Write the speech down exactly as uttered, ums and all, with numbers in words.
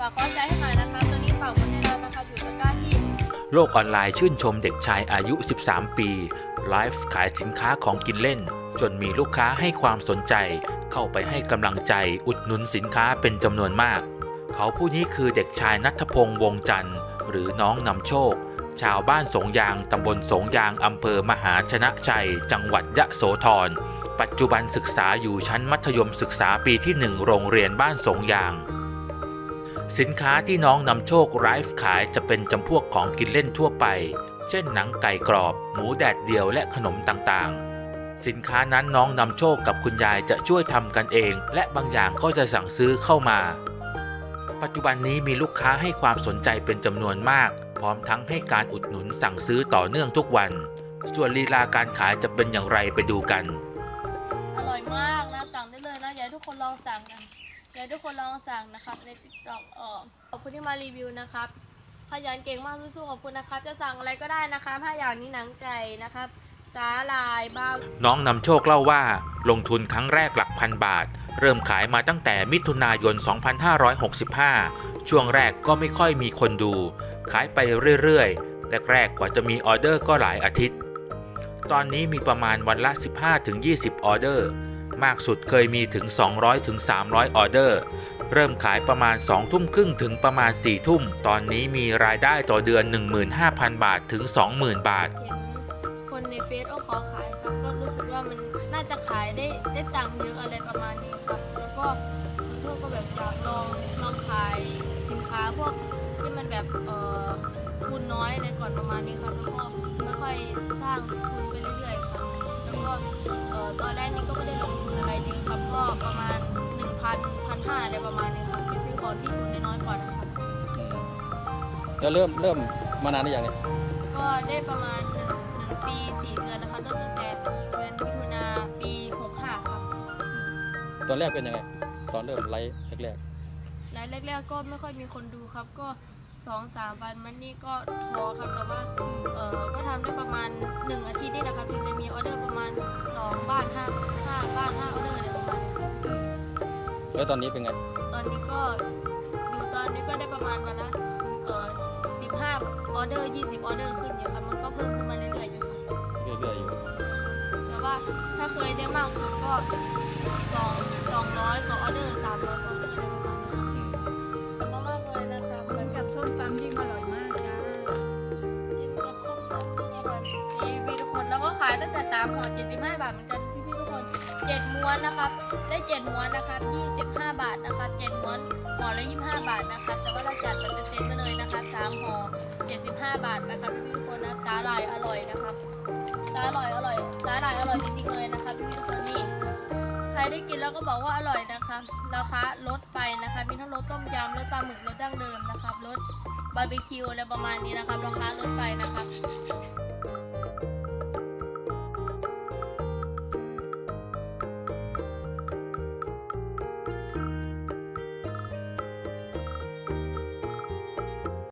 ฝากขอใจให้หน่อยนะครับตัวนี้ฝากคนให้เรานะครับอยู่ตะกร้าที่โลกออนไลน์ชื่นชมเด็กชายอายุสิบสามปีไลฟ์ขายสินค้าของกินเล่นจนมีลูกค้าให้ความสนใจเข้าไปให้กำลังใจอุดหนุนสินค้าเป็นจำนวนมากเขาผู้นี้คือเด็กชายณัฐพงษ์วงจันทร์หรือน้องนำโชคชาวบ้านสงยางตำบลสงยางอำเภอมหาชนะชัยจังหวัดยะโสธรปัจจุบันศึกษาอยู่ชั้นมัธยมศึกษาปีที่หนึ่งโรงเรียนบ้านสงยางสินค้าที่น้องนำโชคไลฟ์ขายจะเป็นจำพวกของกินเล่นทั่วไปเช่นหนังไก่กรอบหมูแดดเดียวและขนมต่างๆสินค้านั้นน้องนำโชคกับคุณยายจะช่วยทำกันเองและบางอย่างก็จะสั่งซื้อเข้ามาปัจจุบันนี้มีลูกค้าให้ความสนใจเป็นจำนวนมากพร้อมทั้งให้การอุดหนุนสั่งซื้อต่อเนื่องทุกวันส่วนลีลาการขายจะเป็นอย่างไรไปดูกันอร่อยมากนะสั่งได้เลยนะอยากให้ทุกคนลองสั่งกันอยากให้ทุกคนลองสั่งนะครับใน ติ๊กต็อก เอ่อขอบคุณที่มารีวิวนะครับขยันเก่งมากสู้ๆขอบคุณนะครับจะสั่งอะไรก็ได้นะครับถ้าอย่างนี้หนังไก่นะครับสาหร่ายบ้างน้องนำโชคเล่าว่าลงทุนครั้งแรกหลักพันบาทเริ่มขายมาตั้งแต่มิถุนายน สองพันห้าร้อยหกสิบห้า ช่วงแรกก็ไม่ค่อยมีคนดูขายไปเรื่อยๆแรกๆกว่าจะมีออเดอร์ก็หลายอาทิตย์ตอนนี้มีประมาณวันละ สิบห้าถึงยี่สิบ ออเดอร์มากสุดเคยมีถึง สองร้อยถึงสามร้อย ออเดอร์เริ่มขายประมาณ สองทุ่มครึ่งถึงประมาณ สี่ทุ่มตอนนี้มีรายได้ต่อเดือน หนึ่งหมื่นห้าพัน บาทถึง สองหมื่น บาทเห็นคนในเฟซโอ้ขอขายครับก็รู้สึกว่ามันน่าจะขายได้ได้ตังค์เยอะอะไรประมาณนี้ครับแล้วก็โชคก็แบบอยากลองลองขายสินค้าพวกที่มันแบบเอ่อทุนน้อยอะไรก่อนประมาณนี้ครับแล้วก็ค่อยๆสร้างทุนไปเรื่อยๆครับแล้วก็เอ่อตอนแรกนี้ก็ไม่ได้ลงทุนอะไรเยอะครับก็ประมาณ หนึ่งพัน หนึ่งพันห้าร้อย อะไรประมาณนี้ครับไปซื้อของที่ทุนน้อยๆก่อนนะครับแล้วเริ่มเริ่มมานานหรือยังเนี่ยก็ได้ประมาณหนึ่งหนึ่งปีสี่เดือนนะคะเริ่มตั้งแต่เดือนมิถุนาปีหกสิบห้าครับตอนแรกเป็นยังไงตอนเริ่มไลฟ์แรกๆไลฟ์แรกๆก็ไม่ค่อยมีคนดูครับก็สองสามวันมันนี่ก็ท้อครับแต่ว่าเออก็ทำได้ประมาณหนึ่งอาทิตย์นี่นะครับถึงจะมีออเดอร์ประมาณสองบ้านห้าห้าบ้านห้าออเดอร์อะไรประมาณนี้แล้วตอนนี้เป็นไงตอนนี้ก็อยู่ตอนนี้ก็ได้ประมาณวันละเออสิบห้าออเดอร์ยี่สิบออเดอร์ขึ้นอยู่ครับมันก็เพิ่มขึ้นมาเรื่อยๆอยู่ครับเรื่อยๆอยู่แต่ว่าถ้าเคยได้มากสุดก็สองสองร้อยกว่าออเดอร์สามร้อยกว่าออเดอร์อะไรประมาณนี้ครับมากเลยนะครับเหมือนกับส้มตำที่อร่อยมากจ้าจิ้มกับส้มตำที่อร่อยนี่พี่ทุกคนแล้วก็ขายตั้งแต่สามห่อเจ็ดสิบห้าบาทเหมือนกันพี่พี่ทุกคนเจ็ดม้วนนะครับได้เจ็ดม้วนนะครับยี่สิบห้าบาทนะครับเจ็ดม้วนห่อละยี่สิบห้าบาทนะครับแต่ว่าเราจัดแบบเป็นเซ็ตมาเลยนะครับสามห่อเจ็ดสิบห้าบาทนะครับพี่พี่ทุกคนนะสาหร่ายอร่อยนะครับสาหร่ายอร่อยสาหร่ายอร่อยจริงๆเลยนะครับพี่พี่ทุกคนนี่ใครได้กินแล้วก็บอกว่าอร่อยนะครับราคาลดไปนะครับมีทั้งรสต้มยำรสปลาหมึกรสดั้งเดิมนะครับรสบาร์บีคิวอะไรประมาณนี้นะครับราคาลดไปนะครับ